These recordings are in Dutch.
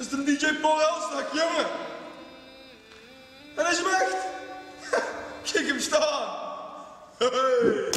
is een DJ Paul Elstak, jongen. En hij is hem echt. Kijk hem staan. Hey.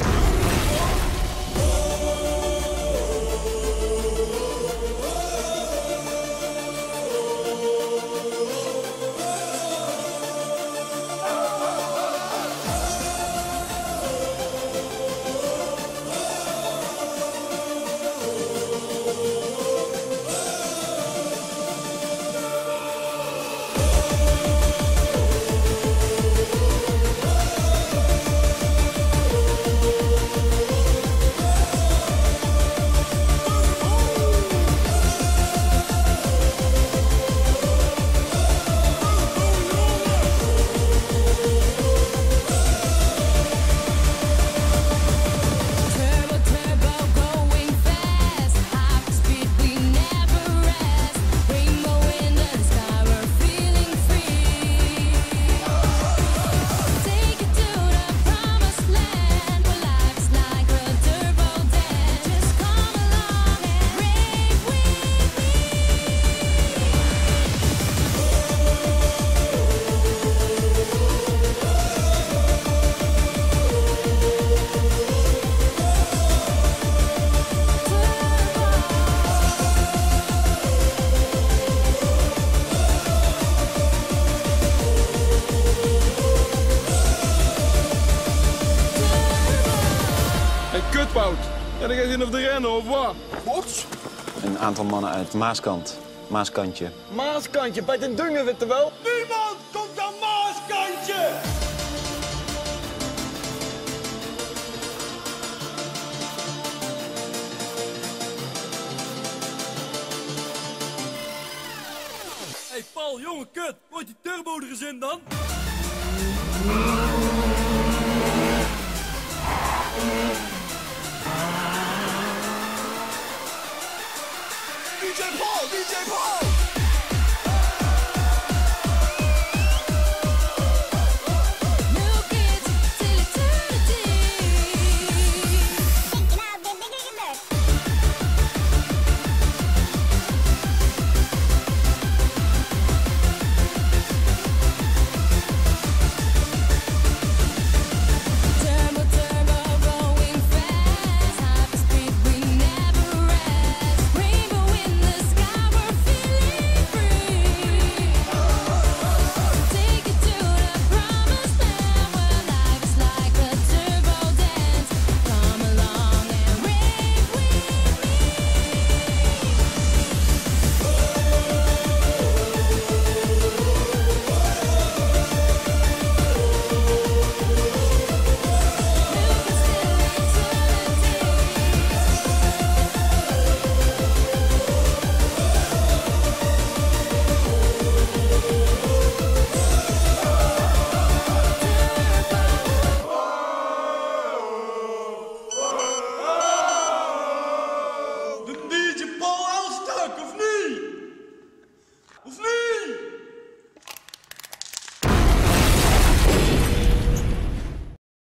Kutwoud. Ja, dan ga je of de rennen, of wat? Wat? Een aantal mannen uit Maaskant. Maaskantje. Maaskantje, bij den Dungen, weet je wel? Niemand komt aan Maaskantje! Hey Paul, jongen, kut. Wordt die turbo er eens in dan? DJ Paul! DJ Paul!